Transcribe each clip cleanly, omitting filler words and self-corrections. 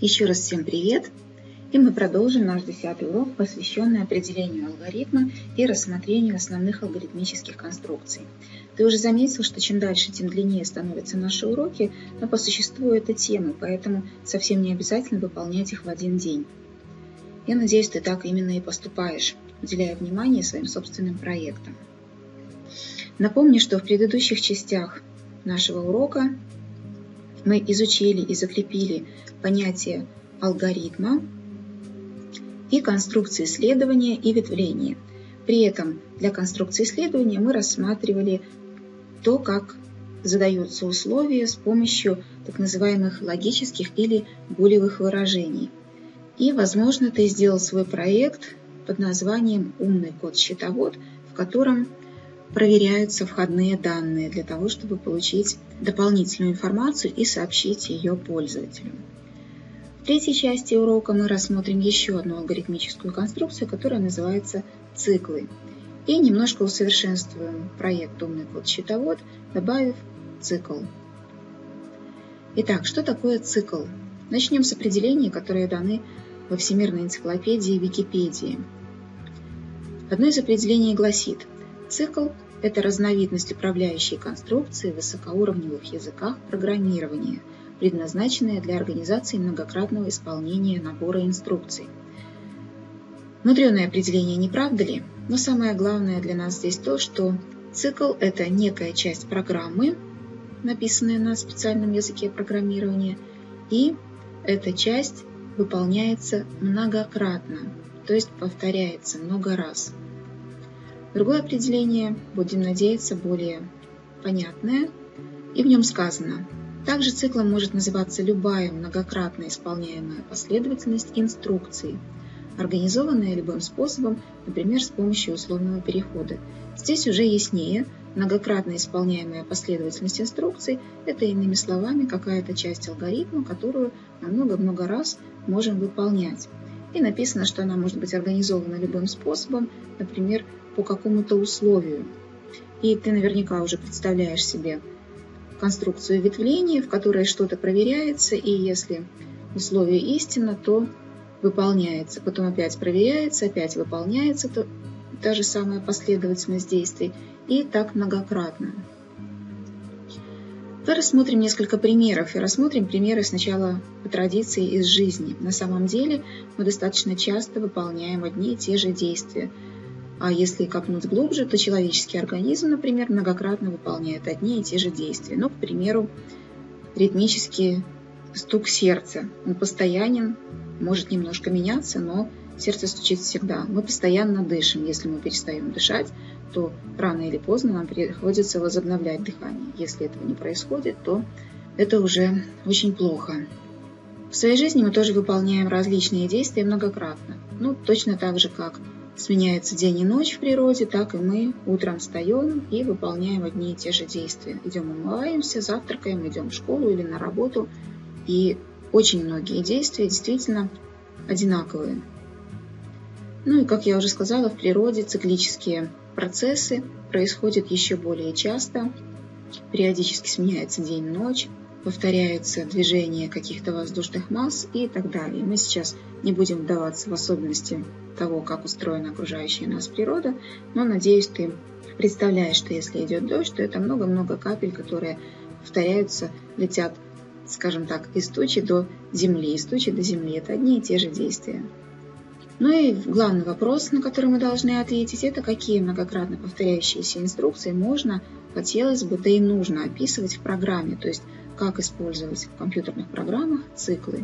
Еще раз всем привет! И мы продолжим наш 10-й урок, посвященный определению алгоритма и рассмотрению основных алгоритмических конструкций. Ты уже заметил, что чем дальше, тем длиннее становятся наши уроки, но по существу это темы, поэтому совсем не обязательно выполнять их в один день. Я надеюсь, ты так именно и поступаешь, уделяя внимание своим собственным проектам. Напомню, что в предыдущих частях нашего урока мы изучили и закрепили понятие алгоритма и конструкции следования и ветвления. При этом для конструкции следования мы рассматривали то, как задаются условия с помощью так называемых логических или булевых выражений. И, возможно, ты сделал свой проект под названием «Умный код-счетовод», в котором проверяются входные данные для того, чтобы получить дополнительную информацию и сообщить ее пользователю. В третьей части урока мы рассмотрим еще одну алгоритмическую конструкцию, которая называется циклы. И немножко усовершенствуем проект «Умный код-счетовод», добавив цикл. Итак, что такое цикл? Начнем с определений, которые даны во Всемирной энциклопедии Википедии. Одно из определений гласит: цикл – это разновидность управляющей конструкции в высокоуровневых языках программирования, предназначенная для организации многократного исполнения набора инструкций. Мудреное определение, не правда ли? Но самое главное для нас здесь то, что цикл – это некая часть программы, написанная на специальном языке программирования, и эта часть выполняется многократно, то есть повторяется много раз. Другое определение, будем надеяться, более понятное, и в нем сказано: также циклом может называться любая многократно исполняемая последовательность инструкций, организованная любым способом, например, с помощью условного перехода. Здесь уже яснее: многократно исполняемая последовательность инструкций – это, иными словами, какая-то часть алгоритма, которую мы много-много раз можем выполнять. И написано, что она может быть организована любым способом, например, по какому-то условию. И ты наверняка уже представляешь себе конструкцию ветвления, в которой что-то проверяется, и если условие истинно, то выполняется. Потом опять проверяется, опять выполняется та же самая последовательность действий, и так многократно. Давай рассмотрим несколько примеров, и рассмотрим примеры сначала по традиции из жизни. На самом деле мы достаточно часто выполняем одни и те же действия. А если копнуть глубже, то человеческий организм, например, многократно выполняет одни и те же действия. Ну, к примеру, ритмический стук сердца. Он постоянен, может немножко меняться, но сердце стучит всегда. Мы постоянно дышим. Если мы перестаем дышать, то рано или поздно нам приходится возобновлять дыхание. Если этого не происходит, то это уже очень плохо. В своей жизни мы тоже выполняем различные действия многократно. Ну, точно так же, как сменяется день и ночь в природе, так и мы утром встаем и выполняем одни и те же действия. Идем умываемся, завтракаем, идем в школу или на работу. И очень многие действия действительно одинаковые. Ну и, как я уже сказала, в природе циклические процессы происходят еще более часто. Периодически сменяется день и ночь, повторяется движение каких-то воздушных масс и так далее. Мы сейчас не будем вдаваться в особенности того, как устроена окружающая нас природа, но, надеюсь, ты представляешь, что если идет дождь, то это много-много капель, которые повторяются, летят, скажем так, из тучи до земли. Из тучи до земли – это одни и те же действия. Ну и главный вопрос, на который мы должны ответить, это какие многократно повторяющиеся инструкции можно, хотелось бы, да и нужно описывать в программе, то есть как использовать в компьютерных программах циклы.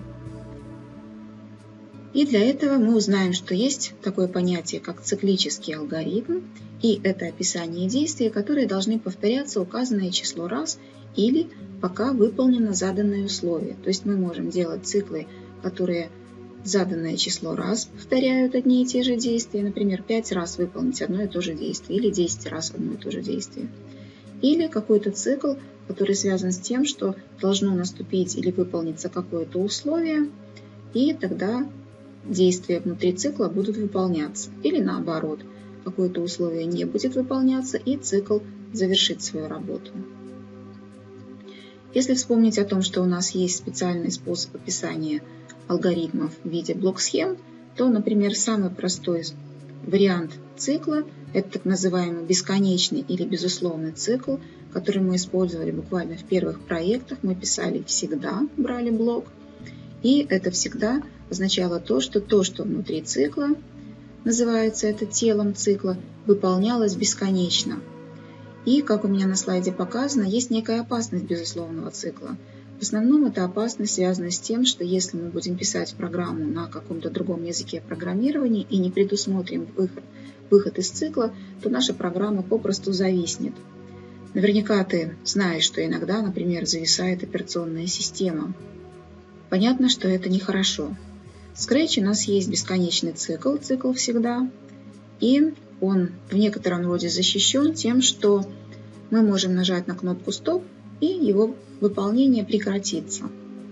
И для этого мы узнаем, что есть такое понятие, как циклический алгоритм, и это описание действий, которые должны повторяться указанное число раз или пока выполнено заданное условие. То есть мы можем делать циклы, которые заданное число раз повторяют одни и те же действия, например, 5 раз выполнить одно и то же действие, или 10 раз одно и то же действие. Или какой-то цикл, который связан с тем, что должно наступить или выполниться какое-то условие, и тогда действия внутри цикла будут выполняться. Или наоборот, какое-то условие не будет выполняться, и цикл завершит свою работу. Если вспомнить о том, что у нас есть специальный способ описания алгоритмов в виде блок-схем, то, например, самый простой вариант цикла – это так называемый бесконечный или безусловный цикл, который мы использовали буквально в первых проектах. Мы писали всегда, брали блок. И это всегда означало то, что внутри цикла, называется это телом цикла, выполнялось бесконечно. И, как у меня на слайде показано, есть некая опасность безусловного цикла. В основном эта опасность связана с тем, что если мы будем писать программу на каком-то другом языке программирования и не предусмотрим выход из цикла, то наша программа попросту зависнет. Наверняка ты знаешь, что иногда, например, зависает операционная система. Понятно, что это нехорошо. В Scratch у нас есть бесконечный цикл всегда, и он в некотором роде защищен тем, что мы можем нажать на кнопку «Стоп», и его выполнение прекратится.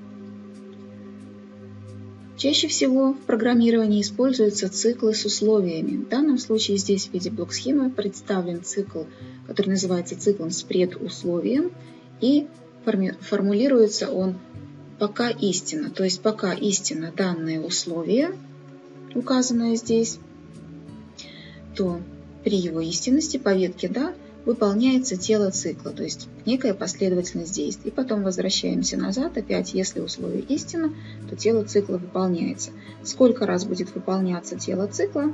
Чаще всего в программировании используются циклы с условиями. В данном случае здесь в виде блок-схемы представлен цикл, который называется циклом с предусловием, и формулируется он пока истина. То есть пока истина данное условие, указанное здесь, то при его истинности по ветке «да» выполняется тело цикла, то есть некая последовательность действий. И потом возвращаемся назад, опять, если условие истина, то тело цикла выполняется. Сколько раз будет выполняться тело цикла,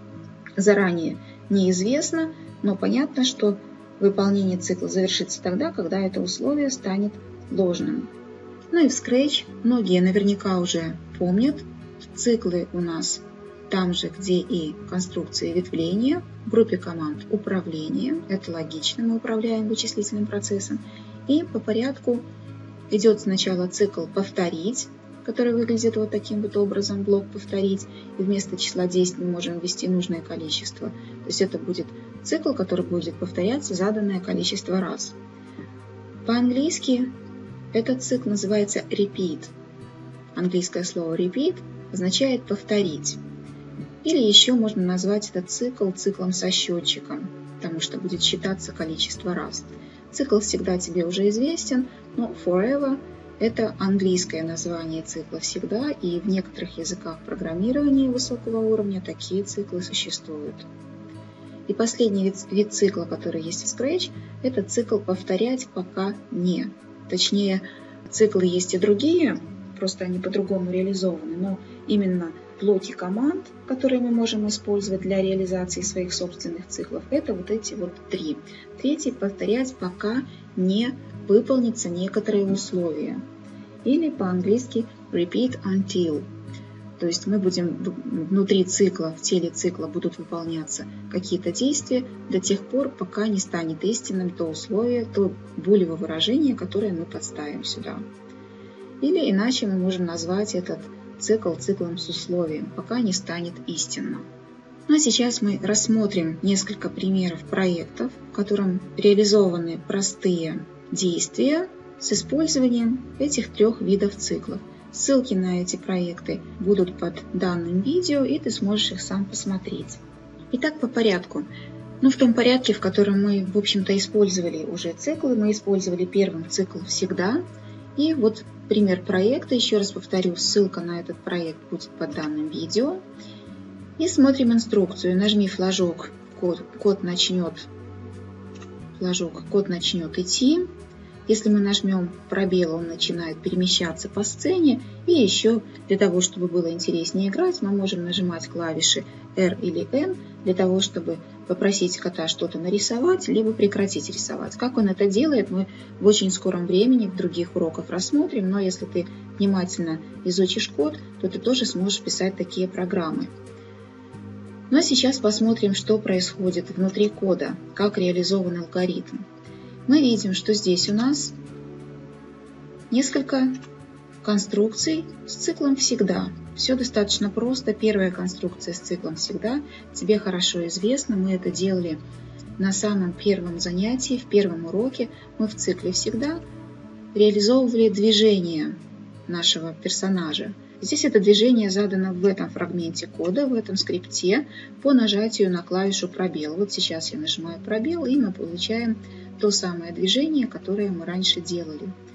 заранее неизвестно, но понятно, что выполнение цикла завершится тогда, когда это условие станет ложным. Ну и в Scratch многие наверняка уже помнят, циклы у нас там же, где и конструкции ветвления, в группе команд управления. Это логично, мы управляем вычислительным процессом. И по порядку идет сначала цикл «повторить», который выглядит вот таким вот образом, блок «повторить». И вместо числа 10 мы можем ввести нужное количество. То есть это будет цикл, который будет повторяться заданное количество раз. По-английски этот цикл называется repeat. Английское слово repeat означает «повторить». Или еще можно назвать этот цикл циклом со счетчиком, потому что будет считаться количество раз. Цикл всегда тебе уже известен, но forever – это английское название цикла всегда, и в некоторых языках программирования высокого уровня такие циклы существуют. И последний вид цикла, который есть в Scratch, это цикл «повторять пока не». Точнее, циклы есть и другие, просто они по-другому реализованы, но именно блоки команд, которые мы можем использовать для реализации своих собственных циклов, это вот эти вот три. Третий – повторять, пока не выполнится некоторые условия. Или по-английски repeat until. То есть мы будем внутри цикла, в теле цикла будут выполняться какие-то действия до тех пор, пока не станет истинным то условие, то булево выражение, которое мы подставим сюда. Или иначе мы можем назвать этот цикл циклом с условием, пока не станет истинным. Ну а сейчас мы рассмотрим несколько примеров проектов, в котором реализованы простые действия с использованием этих трех видов циклов. Ссылки на эти проекты будут под данным видео, и ты сможешь их сам посмотреть. Итак, по порядку. В том порядке, в котором мы, в общем-то, использовали уже циклы, мы использовали первым цикл «всегда». И вот пример проекта. Еще раз повторю, ссылка на этот проект будет под данным видео. И смотрим инструкцию. Нажми флажок, код начнет идти. Если мы нажмем пробел, он начинает перемещаться по сцене. И еще для того, чтобы было интереснее играть, мы можем нажимать клавиши R или N для того, чтобы попросить кота что-то нарисовать, либо прекратить рисовать. Как он это делает, мы в очень скором времени в других уроках рассмотрим. Но если ты внимательно изучишь код, то ты тоже сможешь писать такие программы. Но сейчас посмотрим, что происходит внутри кода, как реализован алгоритм. Мы видим, что здесь у нас несколько конструкций с циклом «всегда». Все достаточно просто. Первая конструкция с циклом «всегда» тебе хорошо известна. Мы это делали на самом первом занятии, в первом уроке. Мы в цикле «всегда» реализовывали движение нашего персонажа. Здесь это движение задано в этом фрагменте кода, в этом скрипте по нажатию на клавишу пробел. Вот сейчас я нажимаю пробел, и мы получаем то самое движение, которое мы раньше делали.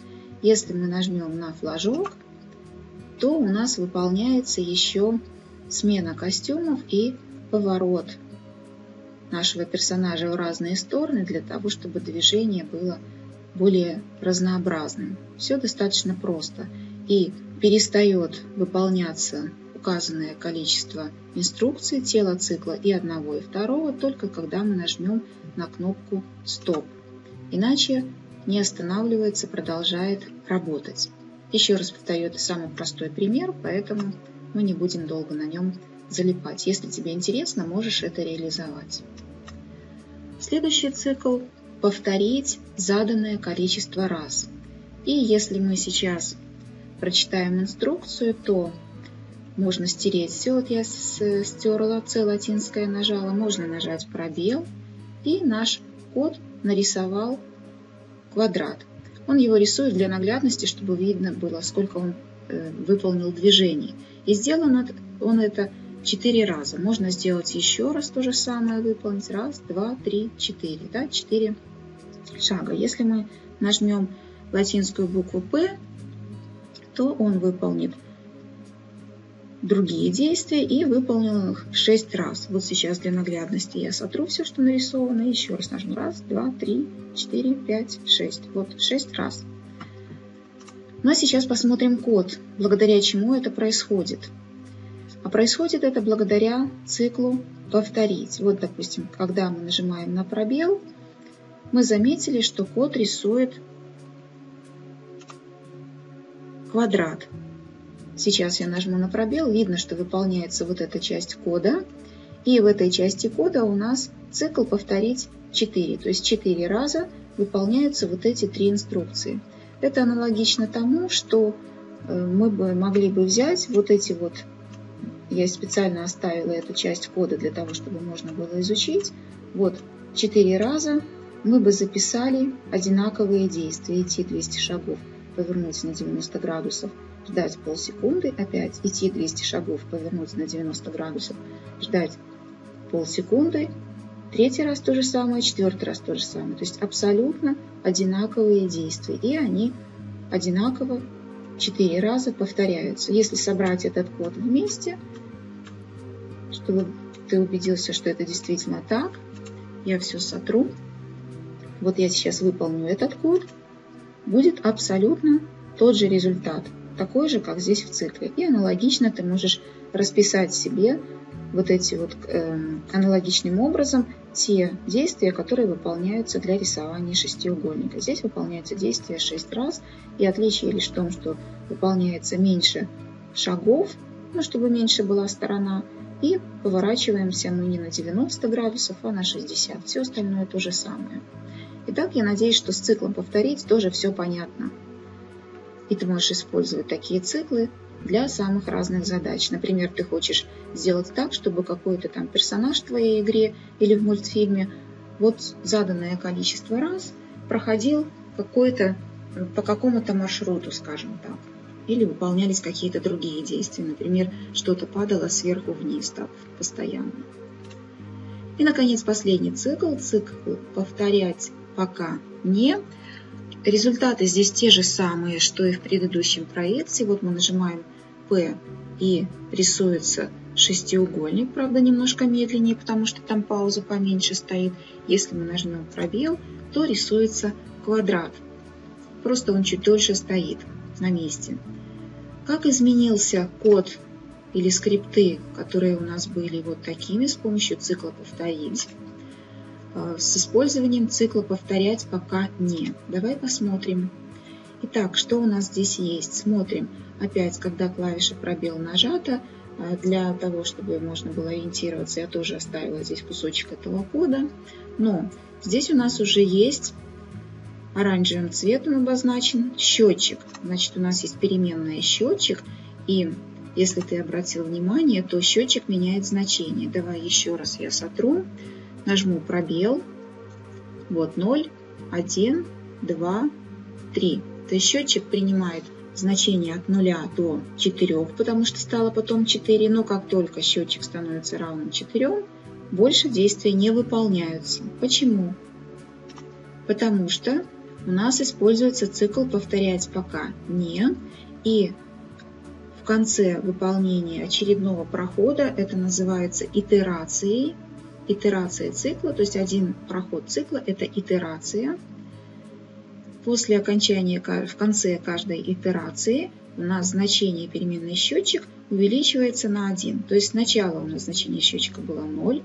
Если мы нажмем на флажок, то у нас выполняется еще смена костюмов и поворот нашего персонажа в разные стороны для того, чтобы движение было более разнообразным. Все достаточно просто. И перестает выполняться указанное количество инструкций тела цикла и одного, и второго, только когда мы нажмем на кнопку «Стоп». Иначе не останавливается, продолжает работать. Еще раз повторю, это самый простой пример, поэтому мы не будем долго на нем залипать. Если тебе интересно, можешь это реализовать. Следующий цикл – повторить заданное количество раз. И если мы сейчас прочитаем инструкцию, то можно стереть все. Вот я стерла С латинское, нажала. Можно нажать пробел, и наш код нарисовал квадрат. Он его рисует для наглядности, чтобы видно было, сколько он выполнил движений. И сделан он это 4 раза. Можно сделать еще раз то же самое, выполнить. 1, 2, 3, 4. Да, 4 шага. Если мы нажмем латинскую букву П, то он выполнит другие действия и выполнил их 6 раз. Вот сейчас для наглядности я сотру все, что нарисовано, и еще раз нажму. 1, 2, 3, 4, 5, 6. Вот 6 раз. Ну а сейчас посмотрим код, благодаря чему это происходит. А происходит это благодаря циклу «Повторить». Вот, допустим, когда мы нажимаем на пробел, мы заметили, что код рисует квадрат. Сейчас я нажму на пробел, видно, что выполняется вот эта часть кода. И в этой части кода у нас цикл «Повторить 4». То есть 4 раза выполняются вот эти 3 инструкции. Это аналогично тому, что мы могли бы взять вот эти вот. Я специально оставила эту часть кода для того, чтобы можно было изучить. Вот 4 раза мы бы записали одинаковые действия. Идти 200 шагов, повернуть на 90 градусов, ждать полсекунды, опять идти 200 шагов, повернуть на 90 градусов, ждать полсекунды, 3-й раз то же самое, 4-й раз то же самое. То есть абсолютно одинаковые действия. И они одинаково 4 раза повторяются. Если собрать этот код вместе, чтобы ты убедился, что это действительно так, я все сотру. Вот я сейчас выполню этот код. Будет абсолютно тот же результат. Такой же, как здесь в цикле. И аналогично ты можешь расписать себе вот эти вот аналогичным образом те действия, которые выполняются для рисования шестиугольника. Здесь выполняется действие 6 раз, и отличие лишь в том, что выполняется меньше шагов, ну, чтобы меньше была сторона, и поворачиваемся мы не на 90 градусов, а на 60. Все остальное то же самое. Итак, я надеюсь, что с циклом «Повторить» тоже все понятно. И ты можешь использовать такие циклы для самых разных задач. Например, ты хочешь сделать так, чтобы какой-то там персонаж в твоей игре или в мультфильме вот заданное количество раз проходил по какому-то маршруту, скажем так. Или выполнялись какие-то другие действия. Например, что-то падало сверху вниз, так, постоянно. И, наконец, последний цикл. Цикл «Повторять пока не». Результаты здесь те же самые, что и в предыдущем проекте. Вот мы нажимаем P и рисуется шестиугольник, правда, немножко медленнее, потому что там пауза поменьше стоит. Если мы нажмем пробел, то рисуется квадрат. Просто он чуть дольше стоит на месте. Как изменился код или скрипты, которые у нас были вот такими, с помощью цикла «Повторить», с использованием цикла «Повторять пока не». Давай посмотрим. Итак, что у нас здесь есть? Смотрим. Опять, когда клавиша пробел нажата, для того, чтобы можно было ориентироваться, я тоже оставила здесь кусочек этого кода. Но здесь у нас уже есть оранжевым цветом обозначен счетчик. Значит, у нас есть переменная счетчик. И если ты обратил внимание, то счетчик меняет значение. Давай еще раз я сотру. Нажму пробел. Вот 0, 1, 2, 3. То есть счетчик принимает значение от 0 до 4, потому что стало потом 4. Но как только счетчик становится равным 4, больше действия не выполняются. Почему? Потому что у нас используется цикл «повторять пока не». И в конце выполнения очередного прохода это называется итерацией. Итерация цикла, то есть один проход цикла – это итерация. После окончания, в конце каждой итерации у нас значение переменной счетчик увеличивается на 1. То есть сначала у нас значение счетчика было 0,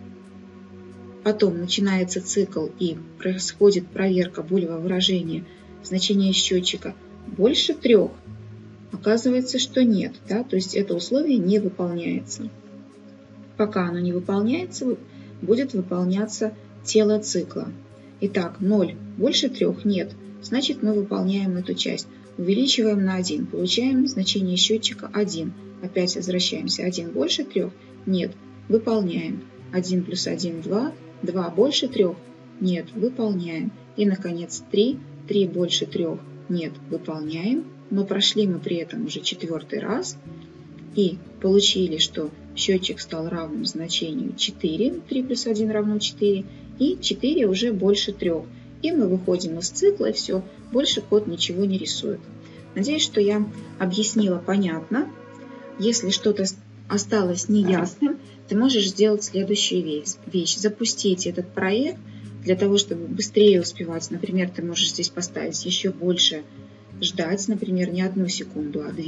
потом начинается цикл и происходит проверка булевого выражения, значение счетчика больше 3. Оказывается, что нет, да? То есть это условие не выполняется. Пока оно не выполняется, будет выполняться тело цикла. Итак, 0 больше 3 нет, значит мы выполняем эту часть. Увеличиваем на 1, получаем значение счетчика 1. Опять возвращаемся. 1 больше 3 нет, выполняем. 1 плюс 1 – 2. 2 больше 3 нет, выполняем. И, наконец, 3. 3 больше 3 нет, выполняем. Но прошли мы при этом уже 4-й раз и получили, что счетчик стал равным значению 4. 3 плюс 1 равно 4. И 4 уже больше 3. И мы выходим из цикла, и все, больше код ничего не рисует. Надеюсь, что я объяснила понятно. Если что-то осталось неясным, ты можешь сделать следующую вещь. Запустить этот проект для того, чтобы быстрее успевать. Например, ты можешь здесь поставить еще больше ждать, например, не 1 секунду, а 2.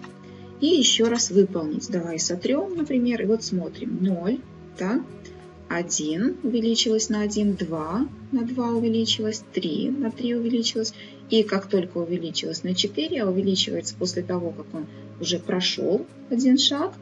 И еще раз выполнить. Давай сотрем, например, и вот смотрим. 0, да? 1 увеличилось на 1, 2 на 2 увеличилось, 3 на 3 увеличилось. И как только увеличилось на 4, увеличивается после того, как он уже прошел один шаг,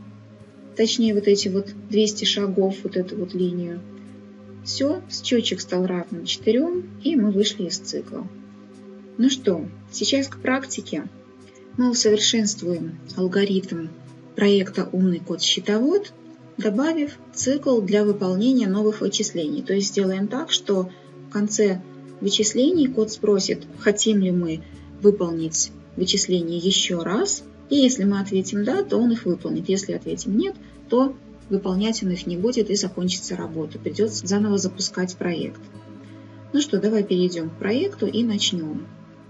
точнее вот эти вот 200 шагов, вот эту вот линию. Все, счетчик стал равным 4, и мы вышли из цикла. Ну что, сейчас к практике. Мы усовершенствуем алгоритм проекта «Умный код-счетовод», добавив цикл для выполнения новых вычислений. То есть сделаем так, что в конце вычислений код спросит, хотим ли мы выполнить вычисления еще раз. И если мы ответим «да», то он их выполнит. Если ответим «нет», то выполнять он их не будет и закончится работа. Придется заново запускать проект. Ну что, давай перейдем к проекту и начнем.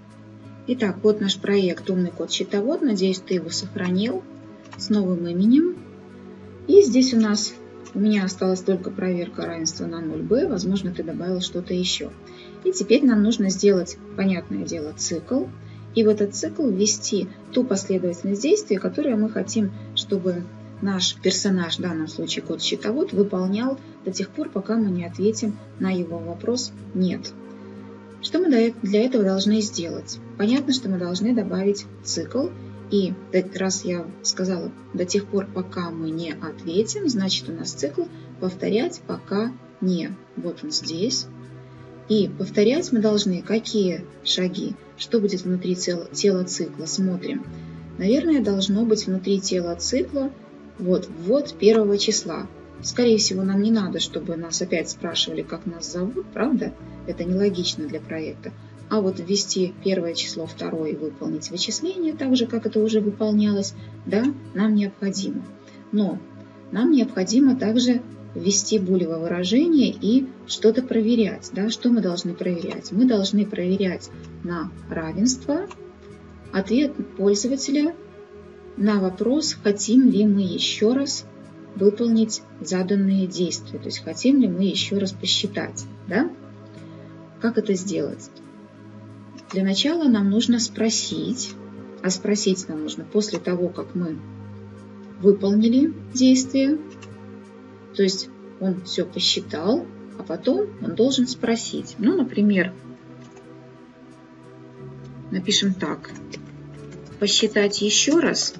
Итак, вот наш проект «Умный код-счетовод». Надеюсь, ты его сохранил с новым именем. И здесь у меня осталась только проверка равенства на 0b. Возможно, ты добавил что-то еще. И теперь нам нужно сделать, понятное дело, цикл. И в этот цикл ввести ту последовательность действий, которую мы хотим, чтобы наш персонаж, в данном случае код-счетовод, выполнял до тех пор, пока мы не ответим на его вопрос «нет». Что мы для этого должны сделать? Понятно, что мы должны добавить цикл. И раз я сказала до тех пор, пока мы не ответим, значит у нас цикл «повторять пока не». Вот он здесь. И повторять мы должны какие шаги? Что будет внутри тела цикла? Смотрим. Наверное, должно быть внутри тела цикла ввод первого числа. Скорее всего, нам не надо, чтобы нас опять спрашивали, как нас зовут, правда? Это нелогично для проекта. А вот ввести первое число, второе и выполнить вычисление, так же, как это уже выполнялось, да, нам необходимо. Но нам необходимо также ввести булевое выражение и что-то проверять. Да? Что мы должны проверять? Мы должны проверять на равенство ответ пользователя на вопрос, хотим ли мы еще раз выполнить заданные действия. То есть хотим ли мы еще раз посчитать. Да? Как это сделать? Для начала нам нужно спросить, а спросить нам нужно после того, как мы выполнили действие. То есть он все посчитал, а потом он должен спросить. Ну, например, напишем так. Посчитать еще раз.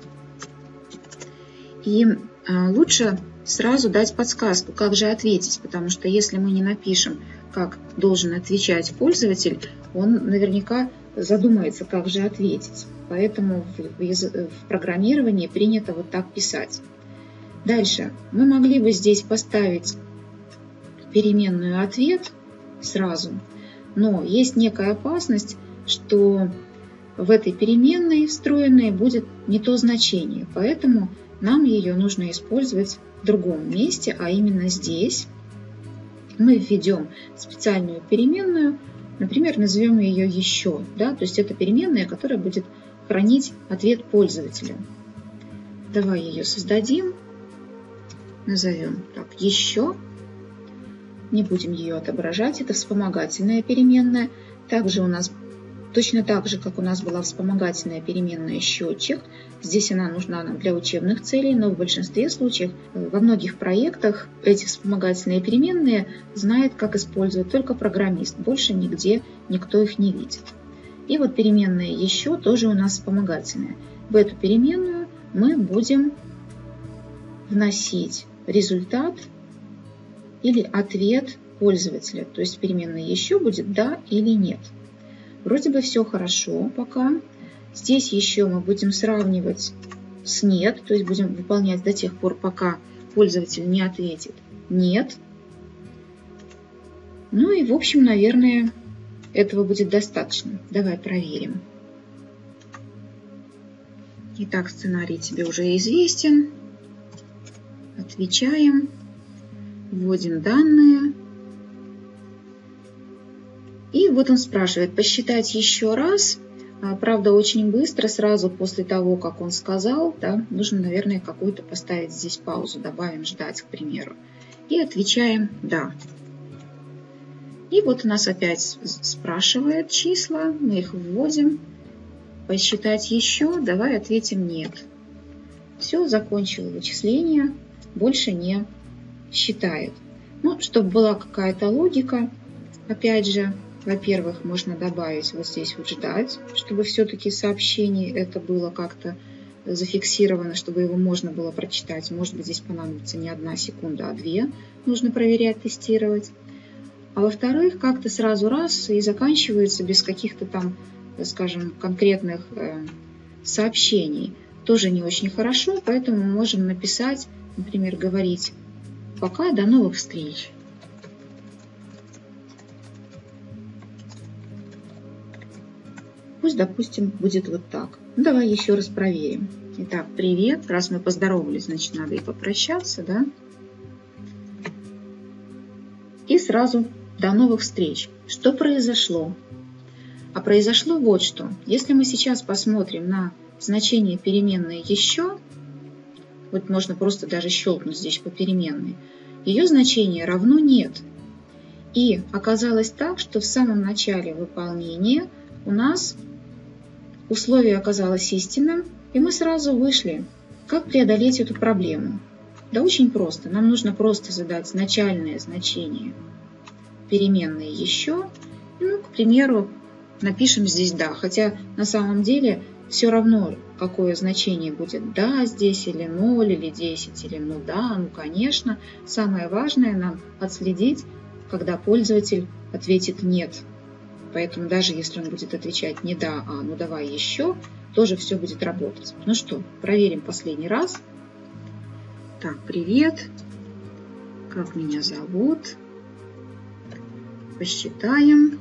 И лучше сразу дать подсказку, как же ответить, потому что если мы не напишем, как должен отвечать пользователь, он наверняка задумается, как же ответить. Поэтому в программировании принято вот так писать. Дальше мы могли бы здесь поставить переменную ответ сразу, но есть некая опасность, что в этой переменной встроенной будет не то значение, поэтому нам ее нужно использовать в другом месте, а именно здесь. Мы введем специальную переменную, Например, назовем ее еще, да, то есть это переменная, которая будет хранить ответ пользователя. Давай ее создадим, назовем так еще, не будем ее отображать, это вспомогательная переменная. Также у нас, точно так же, как у нас была вспомогательная переменная счетчик, здесь она нужна нам для учебных целей, но в большинстве случаев, во многих проектах эти вспомогательные переменные знает, как использовать только программист, больше нигде никто их не видит. И вот переменная еще тоже у нас вспомогательная. В эту переменную мы будем вносить результат или ответ пользователя. То есть переменная еще будет да или нет. Вроде бы все хорошо пока. Здесь еще мы будем сравнивать с нет, то есть будем выполнять до тех пор, пока пользователь не ответит нет. Ну и в общем, наверное, этого будет достаточно. Давай проверим. Итак, сценарий тебе уже известен. Отвечаем. Вводим данные. И вот он спрашивает, посчитать еще раз. Правда, очень быстро, сразу после того, как он сказал, да, нужно, наверное, какую-то поставить здесь паузу. Добавим ждать, к примеру. И отвечаем да. И вот у нас опять спрашивает числа. Мы их вводим. Посчитать еще. Давай ответим нет. Все, закончил вычисление. Больше не считает. Ну, чтобы была какая-то логика, опять же, во-первых, можно добавить вот здесь вот ждать, чтобы все-таки сообщение это было как-то зафиксировано, чтобы его можно было прочитать. Может быть, здесь понадобится не 1 секунда, а 2. Нужно проверять, тестировать. А во-вторых, как-то сразу раз и заканчивается без каких-то там, скажем, конкретных сообщений. Тоже не очень хорошо, поэтому мы можем написать, например, говорить «пока, до новых встреч». Пусть, допустим, будет вот так. Ну, давай еще раз проверим. Итак, привет. Раз мы поздоровались, значит, надо и попрощаться, да? И сразу до новых встреч. Что произошло? А произошло вот что. Если мы сейчас посмотрим на значение переменной еще, вот можно просто даже щелкнуть здесь по переменной, ее значение равно нет. И оказалось так, что в самом начале выполнения у нас условие оказалось истинным, и мы сразу вышли. Как преодолеть эту проблему? Да очень просто. Нам нужно просто задать начальное значение переменной еще. Ну, к примеру, напишем здесь «да». Хотя на самом деле все равно, какое значение будет «да» здесь, или 0, или 10, или «ну да», ну конечно. Самое важное нам отследить, когда пользователь ответит «нет». Поэтому даже если он будет отвечать не «да», а «ну давай еще», тоже все будет работать. Ну что, проверим последний раз. Так, привет. Как меня зовут? Посчитаем.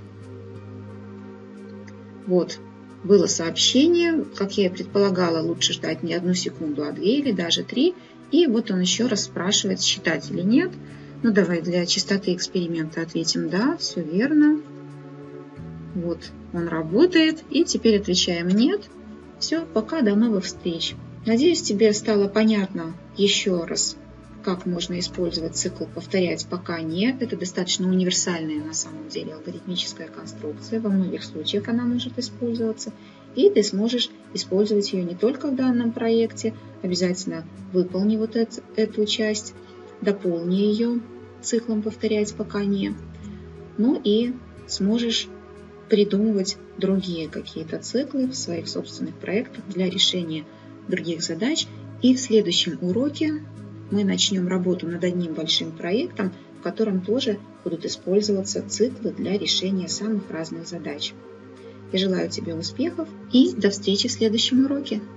Вот, было сообщение. Как я и предполагала, лучше ждать не 1 секунду, а 2 или даже 3. И вот он еще раз спрашивает, считать или нет. Ну давай для чистоты эксперимента ответим «да», все верно. Вот он работает. И теперь отвечаем «нет». Все, пока, до новых встреч. Надеюсь, тебе стало понятно еще раз, как можно использовать цикл «повторять пока нет». Это достаточно универсальная на самом деле алгоритмическая конструкция. Во многих случаях она может использоваться. И ты сможешь использовать ее не только в данном проекте. Обязательно выполни вот эту часть, дополни ее циклом «повторять пока не». Ну и сможешь придумывать другие какие-то циклы в своих собственных проектах для решения других задач. И в следующем уроке мы начнем работу над одним большим проектом, в котором тоже будут использоваться циклы для решения самых разных задач. Я желаю тебе успехов и до встречи в следующем уроке.